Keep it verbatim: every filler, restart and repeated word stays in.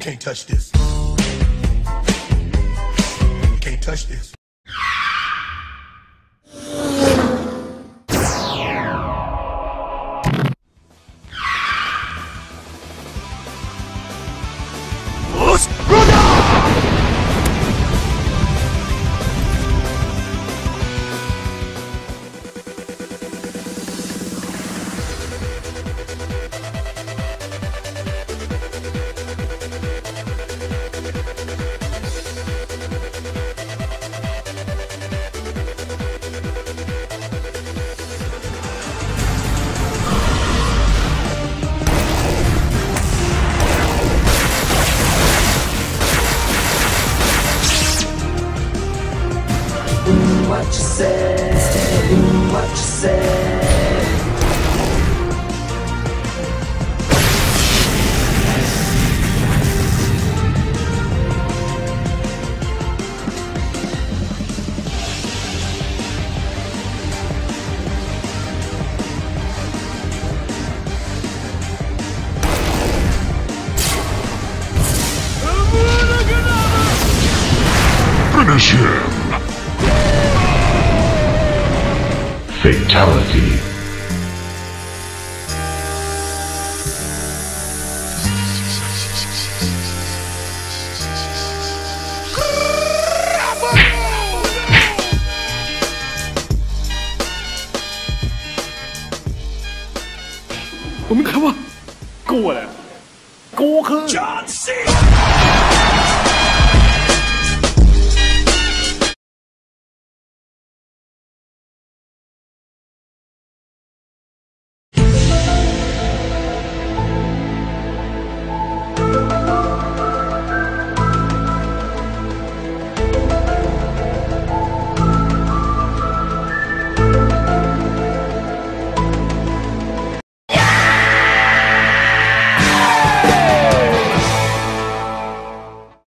can't touch this. You can't touch this. What you say, what you say. Finish him! Fatality. 我没看过，跟我来，跟我看。 John Cena!